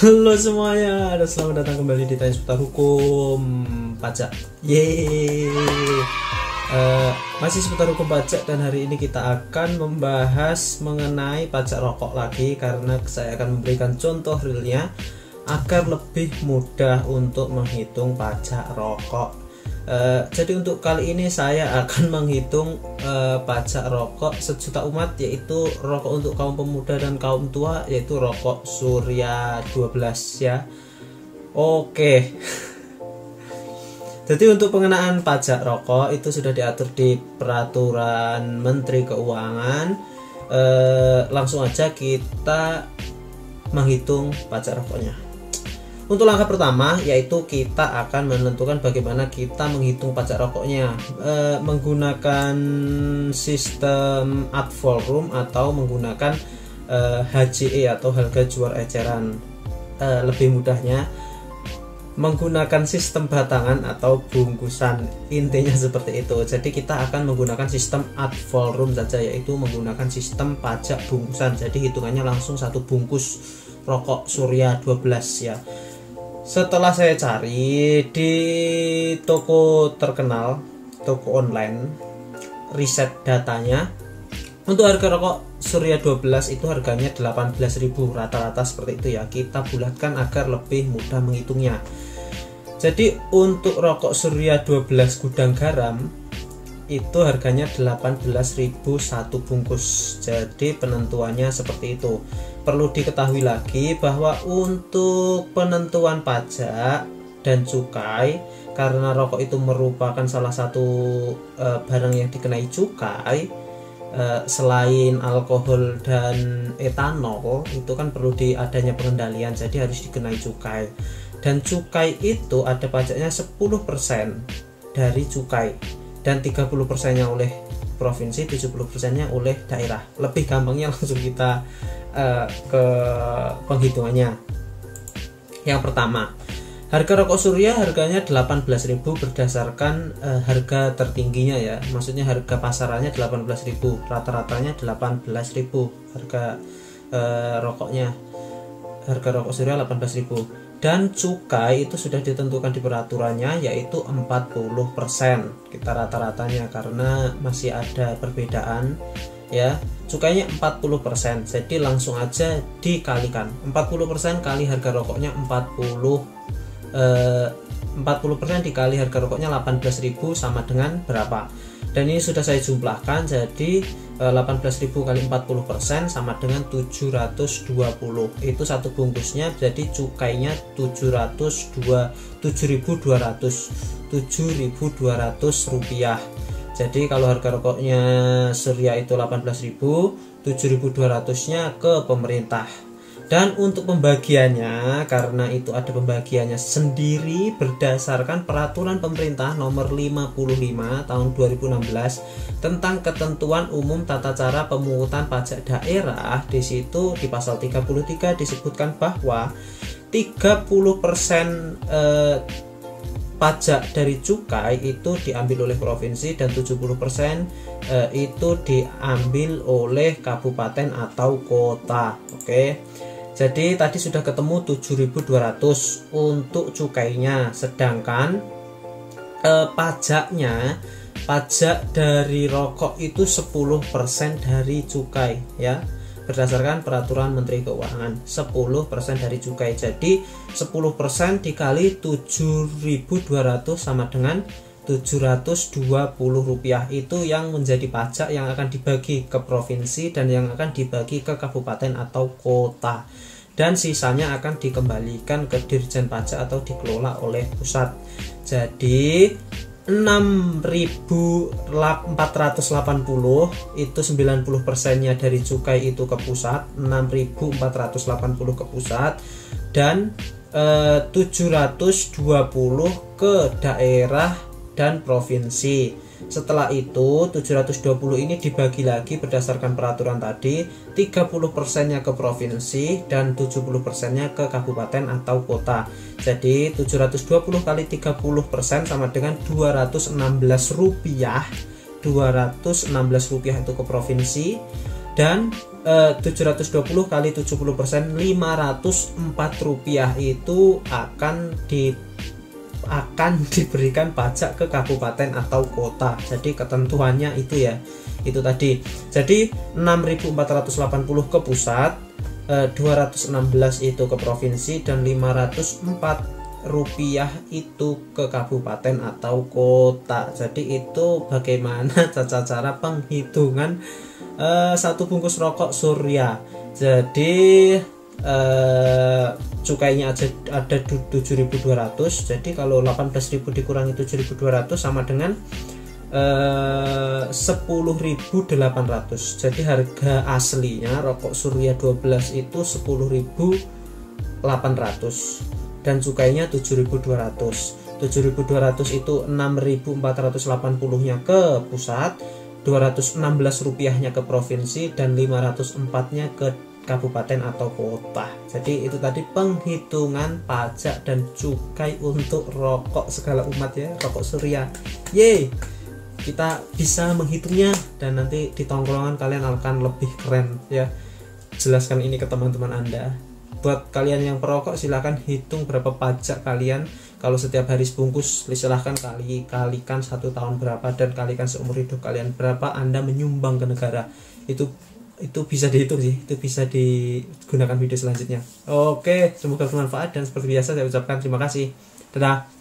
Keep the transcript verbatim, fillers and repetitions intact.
Halo semuanya, dan selamat datang kembali di Tanya Seputar Hukum Pajak. Yeay. Uh, masih seputar hukum pajak, dan hari ini kita akan membahas mengenai pajak rokok lagi, karena saya akan memberikan contoh realnya agar lebih mudah untuk menghitung pajak rokok. Uh, jadi untuk kali ini saya akan menghitung uh, pajak rokok sejuta umat, yaitu rokok untuk kaum pemuda dan kaum tua, yaitu rokok Surya dua belas ya. Oke. Jadi untuk pengenaan pajak rokok itu sudah diatur di peraturan Menteri Keuangan. Uh, langsung aja kita menghitung pajak rokoknya. Untuk langkah pertama yaitu kita akan menentukan bagaimana kita menghitung pajak rokoknya, e, menggunakan sistem ad valorem atau menggunakan e, H J E atau harga jual eceran. E, lebih mudahnya menggunakan sistem batangan atau bungkusan, intinya seperti itu. Jadi kita akan menggunakan sistem ad valorem saja, yaitu menggunakan sistem pajak bungkusan. Jadi hitungannya langsung satu bungkus rokok Surya dua belas ya. Setelah saya cari di toko terkenal, toko online, riset datanya, untuk harga rokok Surya dua belas itu harganya delapan belas ribu rata-rata seperti itu ya. Kita bulatkan agar lebih mudah menghitungnya. Jadi untuk rokok Surya dua belas gudang garam itu harganya delapan belas ribu satu bungkus. Jadi penentuannya seperti itu. Perlu diketahui lagi bahwa untuk penentuan pajak dan cukai, karena rokok itu merupakan salah satu e, barang yang dikenai cukai, e, selain alkohol dan etanol, itu kan perlu diadanya pengendalian, jadi harus dikenai cukai. Dan cukai itu ada pajaknya sepuluh persen dari cukai, dan tiga puluh persennya oleh provinsi, tujuh puluh persennya oleh daerah. Lebih gampangnya langsung kita uh, ke penghitungannya. Yang pertama, harga rokok Surya harganya delapan belas ribu berdasarkan uh, harga tertingginya ya. Maksudnya harga pasarannya delapan belas ribu, rata-ratanya delapan belas ribu harga uh, rokoknya. Harga rokok Surya delapan belas ribu. Dan cukai itu sudah ditentukan di peraturannya, yaitu empat puluh persen kita rata-ratanya, karena masih ada perbedaan ya. Cukainya empat puluh persen, jadi langsung aja dikalikan empat puluh persen kali harga rokoknya empat puluh eh, empat puluh persen dikali harga rokoknya delapan belas ribu sama dengan berapa. Dan ini sudah saya jumlahkan, jadi delapan belas ribu kali empat puluh persen sama dengan tujuh ratus dua puluh. Itu satu bungkusnya, jadi cukainya tujuh ribu dua ratus rupiah. Jadi kalau harga rokoknya Surya itu delapan belas ribu, tujuh ribu dua ratus-nya ke pemerintah. Dan untuk pembagiannya, karena itu ada pembagiannya sendiri berdasarkan peraturan pemerintah nomor lima puluh lima tahun dua ribu enam belas tentang ketentuan umum tata cara pemungutan pajak daerah. Di situ di pasal tiga puluh tiga disebutkan bahwa tiga puluh persen eh, pajak dari cukai itu diambil oleh provinsi, dan tujuh puluh persen eh, itu diambil oleh kabupaten atau kota. Oke. Jadi tadi sudah ketemu tujuh ribu dua ratus untuk cukainya, sedangkan eh, pajaknya, pajak dari rokok itu sepuluh persen dari cukai ya, berdasarkan peraturan Menteri Keuangan, sepuluh persen dari cukai. Jadi sepuluh persen dikali tujuh ribu dua ratus sama dengan tujuh ratus dua puluh rupiah. Itu yang menjadi pajak yang akan dibagi ke provinsi dan yang akan dibagi ke kabupaten atau kota, dan sisanya akan dikembalikan ke Dirjen Pajak atau dikelola oleh pusat. Jadi enam ribu empat ratus delapan puluh itu sembilan puluh persennya dari cukai itu ke pusat, enam ribu empat ratus delapan puluh ke pusat, dan eh, tujuh ratus dua puluh ke daerah dan provinsi. Setelah itu tujuh ratus dua puluh ini dibagi lagi berdasarkan peraturan tadi, tiga puluh persennya ke provinsi dan tujuh puluh persennya ke kabupaten atau kota. Jadi tujuh ratus dua puluh kali tiga puluh persen sama dengan dua ratus enam belas rupiah. dua ratus enam belas rupiah itu ke provinsi, dan eh, tujuh ratus dua puluh kali tujuh puluh persen lima ratus empat rupiah itu akan di akan diberikan pajak ke kabupaten atau kota. Jadi ketentuannya itu ya, itu tadi. Jadi enam ribu empat ratus delapan puluh ke pusat, eh, dua ratus enam belas itu ke provinsi, dan lima ratus empat rupiah itu ke kabupaten atau kota. Jadi itu bagaimana tata cara penghitungan uh, satu bungkus rokok Surya. Jadi uh, cukainya aja ada tujuh ribu dua ratus. Jadi kalau delapan belas ribu dikurangi tujuh ribu dua ratus sama dengan uh, sepuluh ribu delapan ratus. Jadi harga aslinya rokok Surya dua belas itu sepuluh ribu delapan ratus. Dan cukainya tujuh ribu dua ratus. tujuh ribu dua ratus itu enam ribu empat ratus delapan puluh-nya ke pusat, dua ratus enam belas rupiahnya ke provinsi, dan lima ratus empat-nya ke kabupaten atau kota. Jadi itu tadi penghitungan pajak dan cukai untuk rokok segala umat ya, rokok Surya. Yeay, kita bisa menghitungnya, dan nanti di tongkrongan kalian akan lebih keren ya. Jelaskan ini ke teman-teman Anda. Buat kalian yang perokok silahkan hitung berapa pajak kalian. Kalau setiap hari sebungkus silahkan kali kalikan satu tahun berapa, dan kalikan seumur hidup kalian berapa Anda menyumbang ke negara. Itu itu bisa dihitung sih, itu bisa digunakan video selanjutnya. Oke, semoga bermanfaat, dan seperti biasa saya ucapkan terima kasih. Dadah.